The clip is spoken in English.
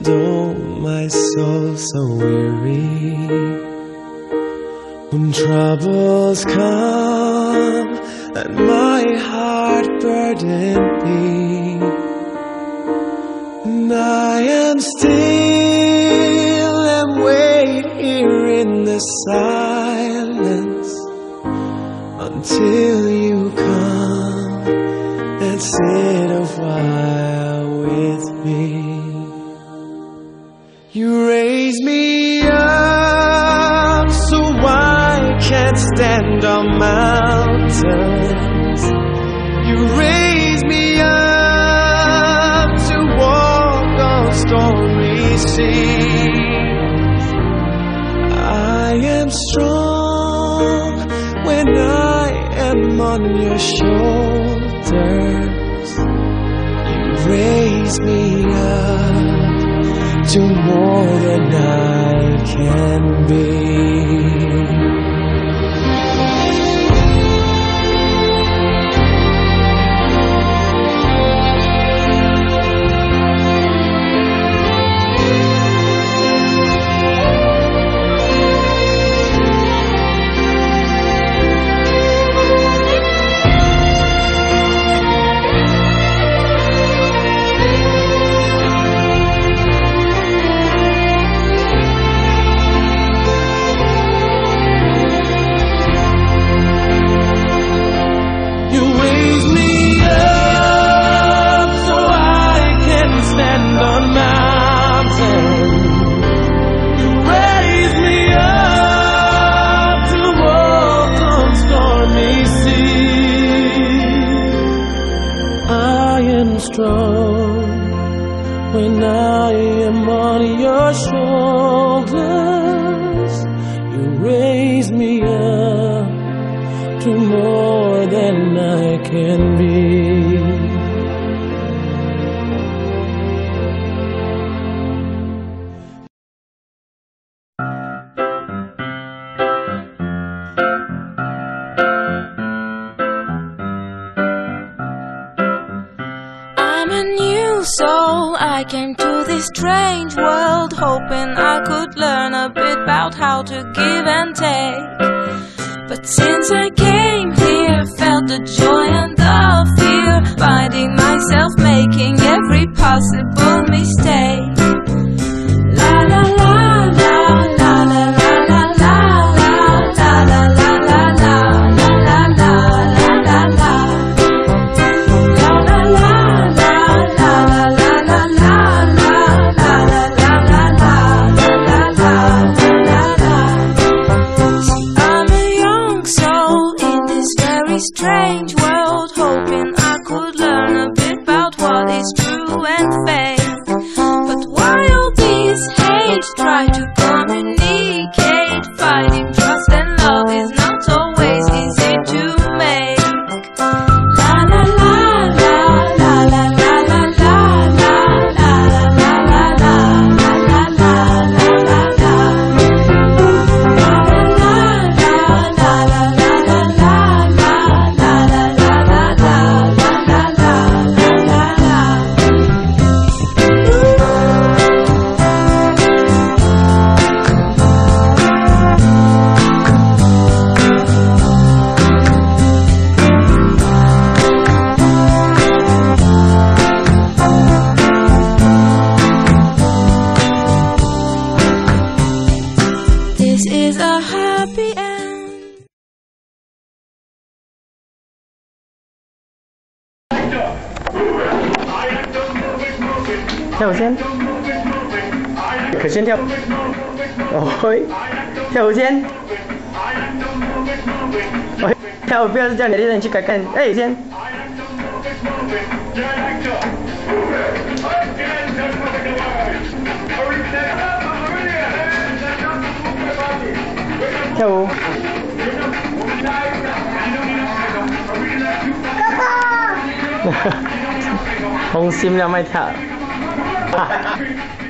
though my soul's so weary, when troubles come and my heart burden be, and I am still and wait here in the silence until you come and sit a while with me. You raise me up so I can't stand on mountains. You raise me up to walk on stormy seas. I am strong when I am on your shoulders. You raise me up to more than I can be. Strong when I am on your shoulders. You raise me up to more than I can be. So I came to this strange world hoping I could learn a bit about how to give and take. But since I came here, felt the joy and the fear, finding myself making every possible mistake. La la la la la la la la la la la la la la la la la. Strange world, hoping I could learn a bit about what is true and fake. But while these hate try to communicate, finding trust and love is not always easy to make. La la la la la la la la la la la la la la la la la. This is a happy end. Theo先，可先跳。哦，跳舞先。哦，跳舞不要是叫你的人去看看。哎，先。跳舞。哥哥。红心了，卖跳。